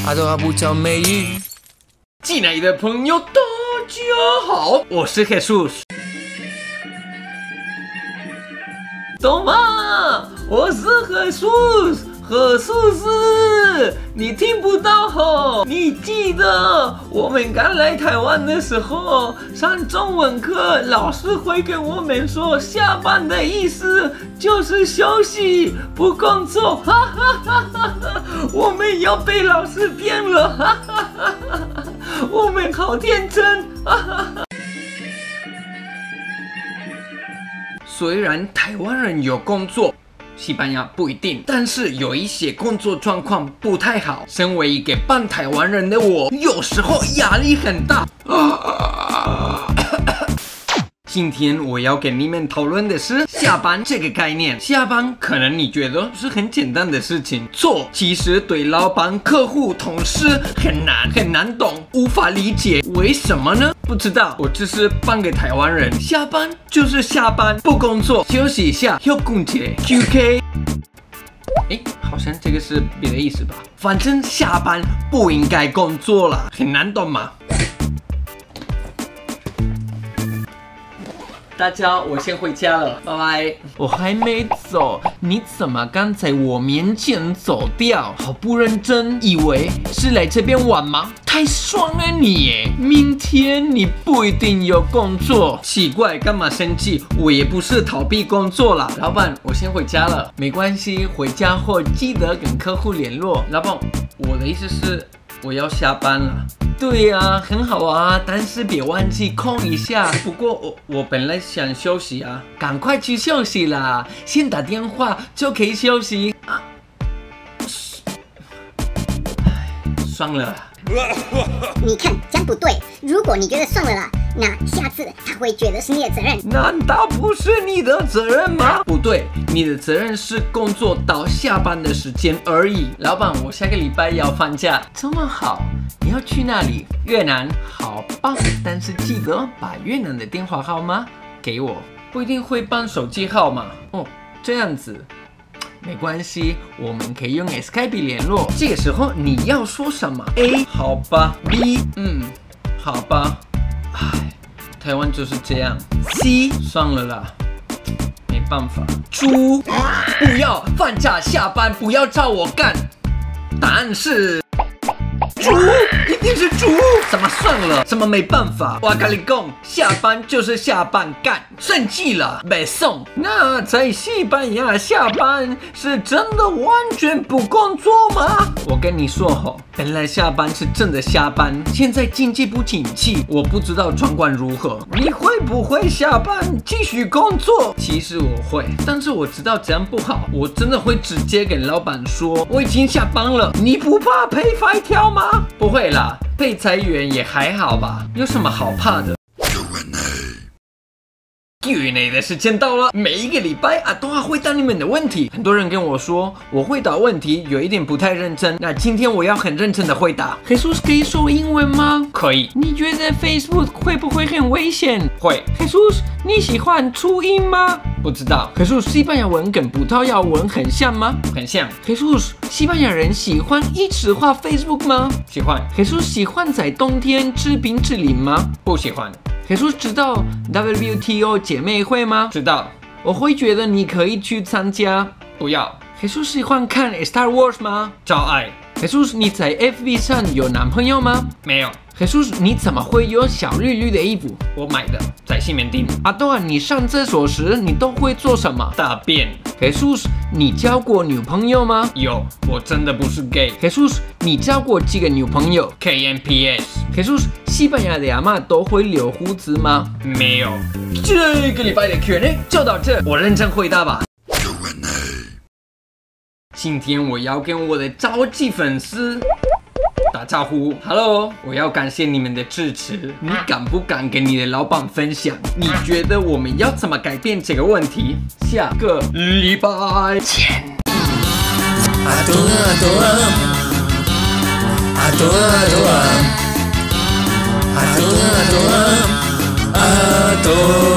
阿多阿不叫美语。 进来的朋友，大家好，我是 Jesus。懂吗？我是 Jesus。何叔是，你听不到吼？你记得我们刚来台湾的时候，上中文课，老师会跟我们说，下班的意思就是休息，不工作。哈哈哈哈哈！我们要被老师骗了，哈哈哈哈！我们好天真，哈哈哈！虽然台湾人有工作。西班牙不一定，但是有一些工作状况不太好。身为一个半台湾人的我，有时候压力很大。今天我要跟你们讨论的是下班这个概念。下班可能你觉得是很简单的事情，错，其实对老板、客户、同事很难懂，无法理解。为什么呢？不知道，我只是半个台湾人。下班就是下班，不工作，休息一下，休工节 QK。好像这个是别的意思吧？反正下班不应该工作了，很难懂嘛。大家，我先回家了，拜拜。我还没走，你怎么刚才我面前走掉？好不认真，以为是来这边玩吗？太爽了你耶！明天你不一定有工作，奇怪，干嘛生气？我也不是逃避工作啦。老板，我先回家了，没关系，回家后记得跟客户联络。老板，我的意思是我要下班了。对呀，很好啊，但是别忘记空一下。不过我本来想休息啊，赶快去休息啦，先打电话就可以休息啊。算了。 你看这样不对，如果你觉得算了啦，那下次他会觉得是你的责任。 难道不是你的责任吗？不对，你的责任是工作到下班的时间而已。老板，我下个礼拜要放假，这么好，你要去哪里？越南，好棒！但是记得把越南的电话号码给我，不一定会办手机号码哦。这样子。没关系，我们可以用 Skype 联络。这个时候你要说什么 ？A 好吧 ，B 好吧，唉，台湾就是这样。C 算了啦，没办法。猪，不要放假下班，不要照我干。答案是猪，一定是猪。怎么算了？怎么没办法？我跟你讲，下班就是下班干，生气了没送。那在西班牙下班是真的完全不工作吗？我跟你说吼，本来下班是真的下班，现在经济不景气，我不知道状况如何。你会不会下班继续工作？其实我会，但是我知道这样不好，我真的会直接跟老板说我已经下班了。你不怕被白条吗？不会啦，被裁员也还好吧，有什么好怕的？Q&A 的时间到了，每一个礼拜都要回答你们的问题。很多人跟我说，我回答问题有一点不太认真，那今天我要很认真的回答。Jesus 可以说英文吗？可以。你觉得 Facebook 会不会很危险？会。Jesus 你喜欢初音吗？不知道。Jesus 西班牙文跟葡萄牙文很像吗？很像。Jesus 西班牙人喜欢一直滑 Facebook 吗？喜欢。Jesus 喜欢在冬天吃冰淇淋吗？不喜欢。Jesus 知道 WTO 姐妹会吗？知道。我会觉得你可以去参加。不要。Jesus 喜欢看 Star Wars 吗？超爱。Jesus 你在 FB 上有男朋友吗？没有。Jesus 你怎么会有小绿绿的衣服？我买的，在西门町。对啊，你上厕所时你都会做什么？大便。Jesus 你交过女朋友吗？有，我真的不是 gay。Jesus 你交过几个女朋友 ？KNPS。Jesus 西班牙的阿嬷都会留胡子吗？没有。这个礼拜的 Q&A 就到这，我认真回答吧。今天我要跟我的超级粉丝打招呼 ，Hello！ 我要感谢你们的支持。你敢不敢跟你的老板分享？你觉得我们要怎么改变这个问题？下个礼拜见。Adoro